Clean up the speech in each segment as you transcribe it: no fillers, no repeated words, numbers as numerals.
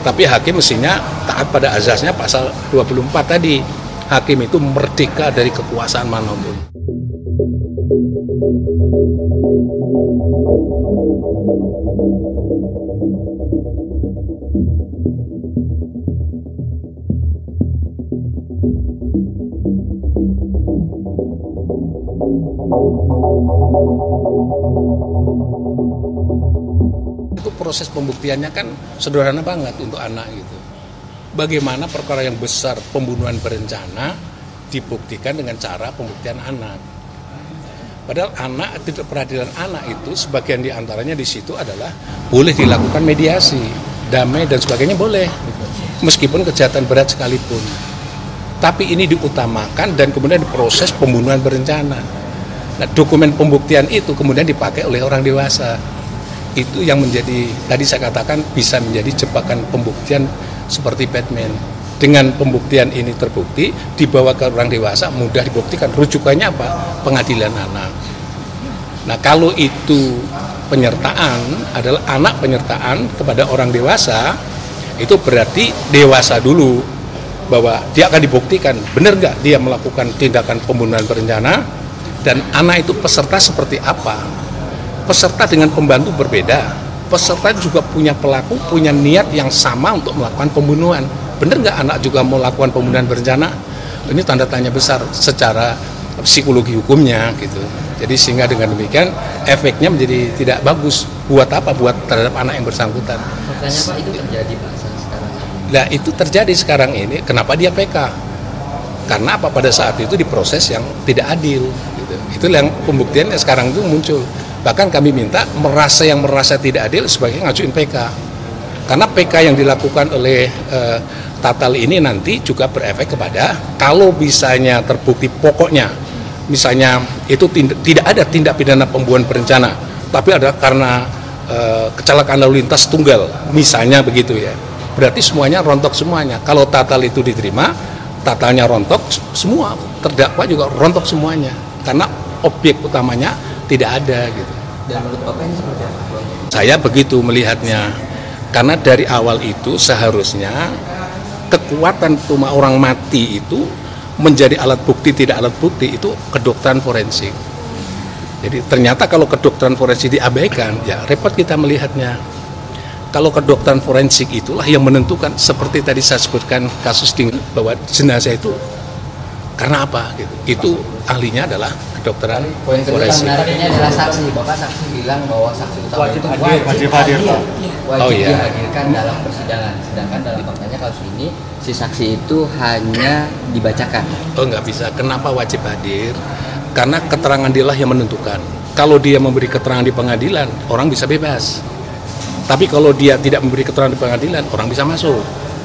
Tapi hakim mestinya taat pada azasnya pasal 24 tadi. Hakim itu merdeka dari kekuasaan manapun. Itu proses pembuktiannya kan sederhana banget untuk anak gitu. Bagaimana perkara yang besar pembunuhan berencana dibuktikan dengan cara pembuktian anak. Padahal anak, tidak peradilan anak itu sebagian diantaranya di situ adalah boleh dilakukan mediasi, damai dan sebagainya boleh, meskipun kejahatan berat sekalipun. Tapi ini diutamakan dan kemudian diproses pembunuhan berencana. Nah, dokumen pembuktian itu kemudian dipakai oleh orang dewasa. Itu yang menjadi, tadi saya katakan bisa menjadi jebakan pembuktian seperti Batman. Dengan pembuktian ini terbukti, dibawa ke orang dewasa, mudah dibuktikan. Rujukannya apa? Pengadilan anak. Nah, kalau itu penyertaan, adalah anak penyertaan kepada orang dewasa, itu berarti dewasa dulu, bahwa dia akan dibuktikan, benar nggak dia melakukan tindakan pembunuhan berencana, dan anak itu peserta seperti apa. Peserta dengan pembantu berbeda. Peserta juga punya pelaku, punya niat yang sama untuk melakukan pembunuhan. Benar nggak anak juga mau melakukan pembunuhan berencana? Ini tanda tanya besar secara psikologi hukumnya gitu. Jadi sehingga dengan demikian efeknya menjadi tidak bagus. Buat apa? Buat terhadap anak yang bersangkutan. Makanya Pak, itu terjadi Pak sekarang. Nah, itu terjadi sekarang ini. Kenapa dia PK? Karena apa? Pada saat itu diproses yang tidak adil. Gitu. Itulah yang pembuktiannya sekarang itu muncul. Bahkan kami minta yang merasa tidak adil sebagai ngajuin PK. Karena PK yang dilakukan oleh Tatal ini nanti juga berefek kepada kalau misalnya terbukti pokoknya, misalnya itu tidak ada tindak pidana pembunuhan berencana, tapi ada karena kecelakaan lalu lintas tunggal, misalnya begitu ya. Berarti semuanya rontok semuanya. Kalau Tatal itu diterima, Tatalnya rontok, semua terdakwa juga rontok semuanya. Karena objek utamanya tidak ada gitu. Dan menurut Bapak ini seperti apa? Saya begitu melihatnya. Karena dari awal itu seharusnya kekuatan tuma orang mati itu menjadi alat bukti tidak alat bukti itu kedokteran forensik. Jadi ternyata kalau kedokteran forensik diabaikan, ya repot kita melihatnya. Kalau kedokteran forensik itulah yang menentukan, seperti tadi saya sebutkan kasus bahwa jenazah itu karena apa gitu. Itu ahlinya adalah kedokteran forensik. Menariknya adalah saksi. Bapak saksi bilang bahwa saksi utama itu wajib dihadirkan dalam persidangan. Sedangkan dalam faktanya kasus ini si saksi itu hanya dibacakan. Oh, nggak bisa. Kenapa wajib hadir? Karena keterangan dialah yang menentukan. Kalau dia memberi keterangan di pengadilan, orang bisa bebas. Tapi kalau dia tidak memberi keterangan di pengadilan, orang bisa masuk.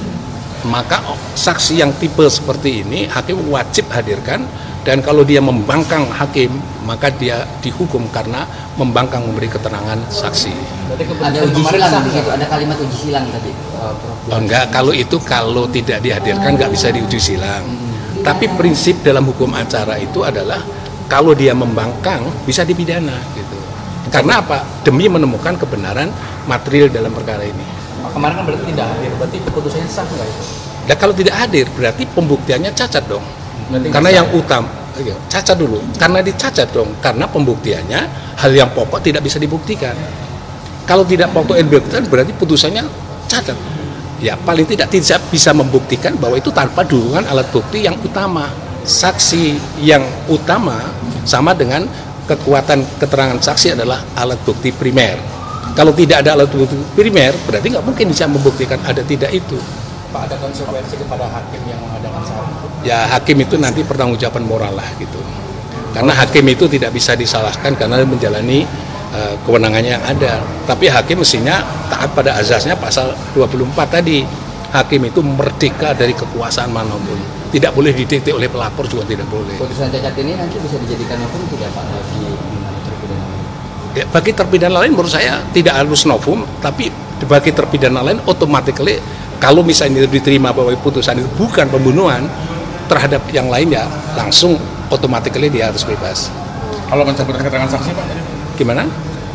Maka saksi yang tipe seperti ini hakim wajib hadirkan, dan kalau dia membangkang hakim maka dia dihukum karena membangkang memberi keterangan saksi. Ada uji silang di situ, ada kalimat uji silang tadi. Oh, enggak, kalau itu kalau tidak dihadirkan nggak bisa diuji silang. Tapi prinsip dalam hukum acara itu adalah kalau dia membangkang bisa dipidana gitu. Karena apa? Demi menemukan kebenaran material dalam perkara ini. Kemarin kan berarti tidak hadir, berarti keputusannya sah nggak itu? Dan kalau tidak hadir berarti pembuktiannya cacat dong. Berarti karena yang utama cacat dulu, karena dicacat dong, karena pembuktiannya hal yang pokok tidak bisa dibuktikan. Kalau tidak pokok dibuktikan berarti putusannya cacat. Ya paling tidak bisa membuktikan bahwa itu tanpa dukungan alat bukti yang utama. Saksi yang utama sama dengan kekuatan keterangan saksi adalah alat bukti primer. Kalau tidak ada alat bukti primer, berarti nggak mungkin bisa membuktikan ada tidak itu. Pak, ada konsekuensi kepada hakim yang mengadakan saat itu? Ya hakim itu nanti pertanggungjawaban moral lah gitu. Karena hakim itu tidak bisa disalahkan karena menjalani kewenangannya yang ada. Tapi hakim mestinya taat pada azasnya pasal 24 tadi. Hakim itu merdeka dari kekuasaan manapun. Tidak boleh didikte oleh pelapor, juga tidak boleh. Putusan cacat ini nanti bisa dijadikan hukum tidak Pak bagi terpidana? Ya, bagi terpidana lain menurut saya tidak harus novum, tapi bagi terpidana lain automatically kalau misalnya diterima bahwa putusan itu bukan pembunuhan terhadap yang lain, ya langsung automatically dia harus bebas. Kalau mencabut keterangan saksi Pak? Gimana?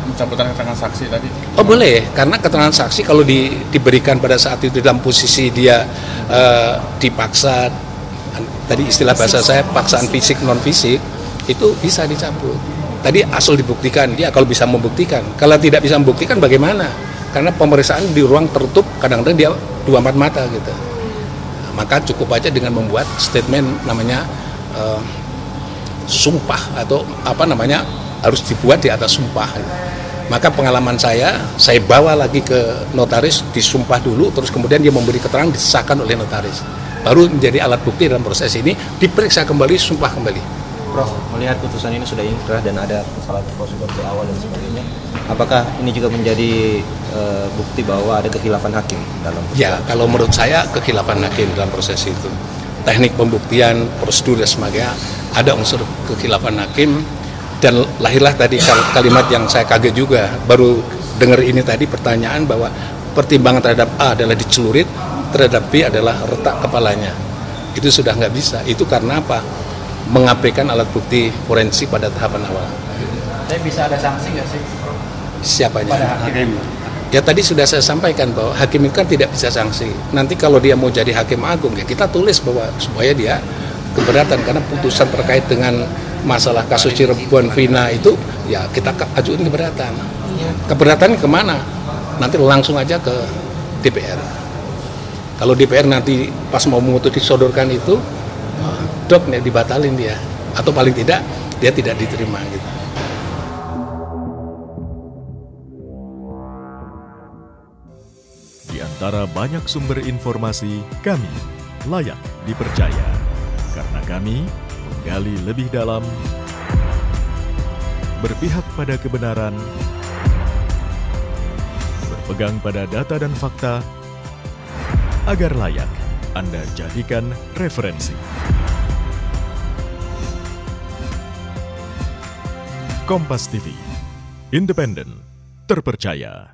pencabutan keterangan saksi tadi? Oh boleh, karena keterangan saksi kalau diberikan pada saat itu dalam posisi dia dipaksa, tadi istilah bahasa saya paksaan fisik non fisik, itu bisa dicabut. Tadi asal dibuktikan, dia kalau bisa membuktikan. Kalau tidak bisa membuktikan bagaimana? Karena pemeriksaan di ruang tertutup, kadang-kadang dia 24 mata gitu. Maka cukup aja dengan membuat statement namanya sumpah atau harus dibuat di atas sumpah. Maka pengalaman saya bawa lagi ke notaris, disumpah dulu, terus kemudian dia memberi keterangan, disahkan oleh notaris. Baru menjadi alat bukti dalam proses ini, diperiksa kembali, sumpah kembali. Prof, melihat putusan ini sudah inkrah dan ada kesalahan prosedur di awal dan sebagainya, apakah ini juga menjadi bukti bahwa ada kekhilafan hakim dalam proses? Ya, kalau menurut saya kekhilafan hakim dalam proses itu. Teknik pembuktian, prosedur dan sebagainya, ada unsur kekhilafan hakim. Dan lahirlah tadi kalimat yang saya kaget juga, baru dengar ini tadi pertanyaan bahwa pertimbangan terhadap A adalah dicelurit, terhadap B adalah retak kepalanya. Itu sudah nggak bisa. Itu karena apa? Mengabaikan alat bukti forensik pada tahapan awal. Saya bisa ada sanksi nggak sih? Siapanya? Pada hakim. Ya tadi sudah saya sampaikan bahwa hakim itu kan tidak bisa sanksi. Nanti kalau dia mau jadi hakim agung, ya kita tulis bahwa supaya dia keberatan, karena putusan terkait dengan masalah kasus Cirebon Vina itu ya kita ajukan keberatan. Keberatan kemana? Nanti langsung aja ke DPR. Kalau DPR nanti pas mau memutus disodorkan itu, dok nih dibatalin dia, atau paling tidak dia tidak diterima gitu. Di antara banyak sumber informasi, kami layak dipercaya karena kami menggali lebih dalam, berpihak pada kebenaran, berpegang pada data dan fakta, agar layak Anda jadikan referensi. Kompas TV, independen, terpercaya.